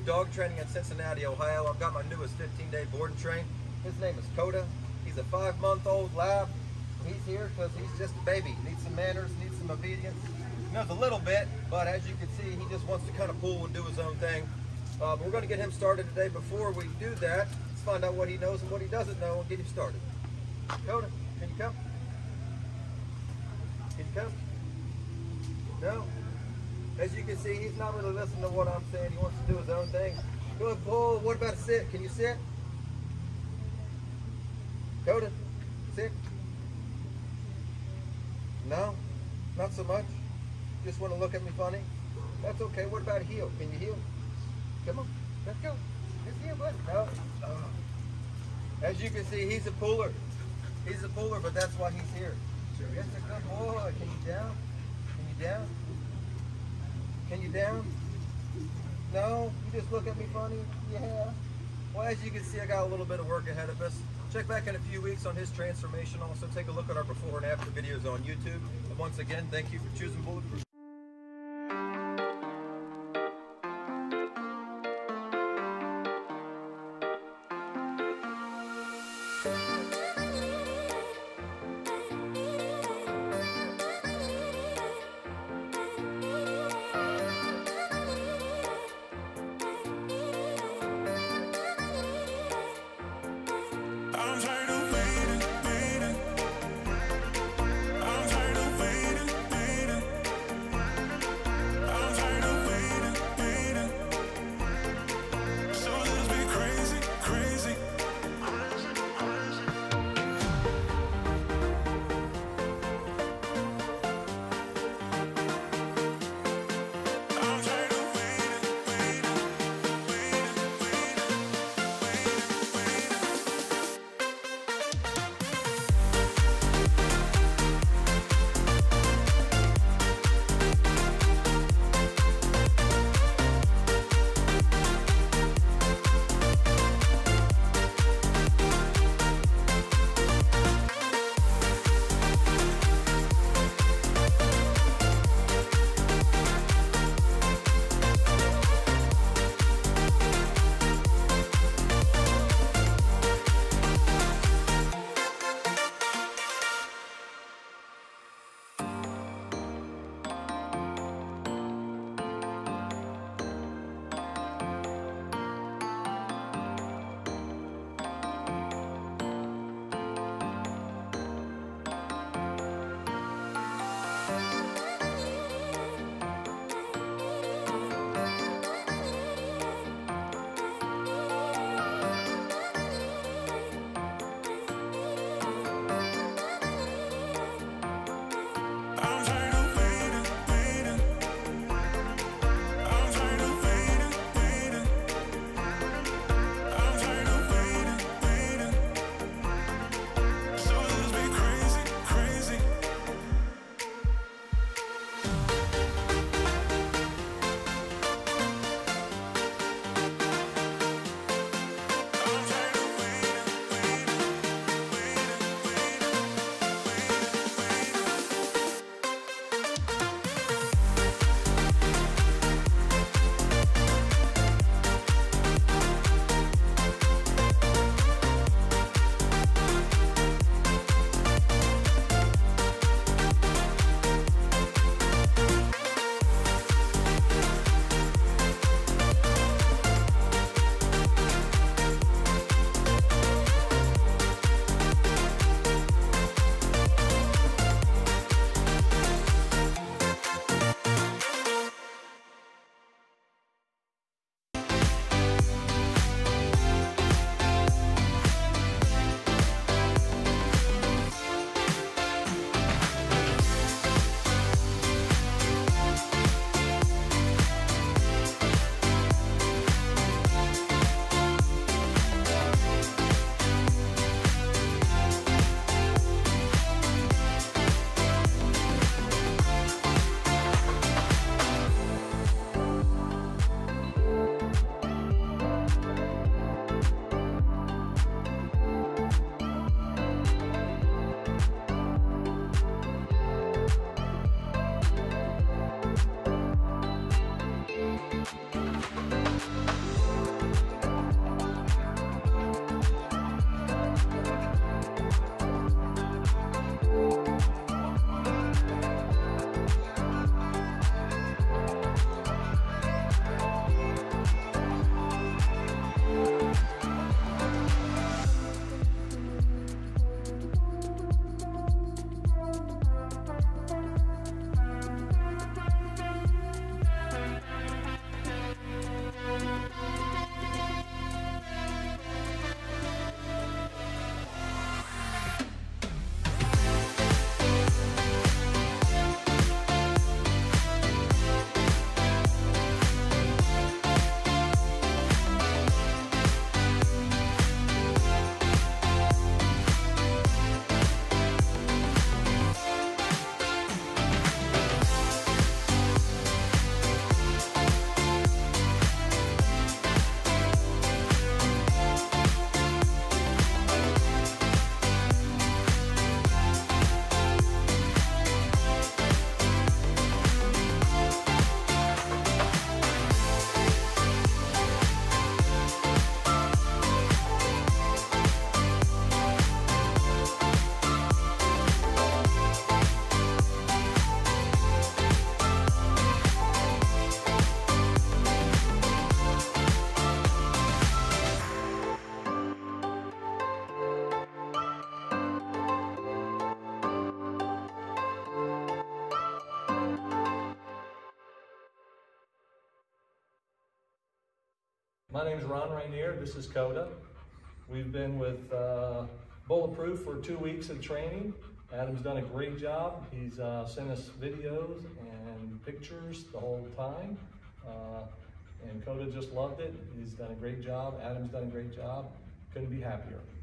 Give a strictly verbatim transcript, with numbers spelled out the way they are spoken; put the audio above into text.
Dog Training in Cincinnati, Ohio. I've got my newest fifteen day board and train. His name is Koda. He's a five month old lab. He's here because he's just a baby. Needs some manners, needs some obedience. He knows a little bit, but as you can see, he just wants to kind of pull and do his own thing. Uh, but we're going to get him started today. Before we do that, let's find out what he knows and what he doesn't know and get him started. Koda, can you come? Can you come? No? As you can see, he's not really listening to what I'm saying. He wants to do his own thing. Good pull. What about a sit? Can you sit? Koda, sit. No? Not so much? Just want to look at me funny? That's okay. What about a heel? Can you heel? Come on. Let's go. Let's heel, buddy. No. Oh. As you can see, he's a puller. He's a puller, but that's why he's here. That's a good boy. Can you down? Can you down? Can you down? No? You just look at me funny? Yeah. Well, as you can see, I got a little bit of work ahead of us. Check back in a few weeks on his transformation. Also, take a look at our before and after videos on YouTube. And once again, thank you for choosing Bulletproof. I'm tired of waiting, waiting. I'm tired of waiting, waiting. I'm tired of waiting, waiting. So let's be crazy, crazy. I'm tired of waiting, waiting, waiting, waiting, waiting, waiting. My name is Ron Rainier. This is Koda. We've been with uh, Bulletproof for two weeks of training. Adam's done a great job. He's uh, sent us videos and pictures the whole time. Uh, and Koda just loved it. He's done a great job. Adam's done a great job. Couldn't be happier.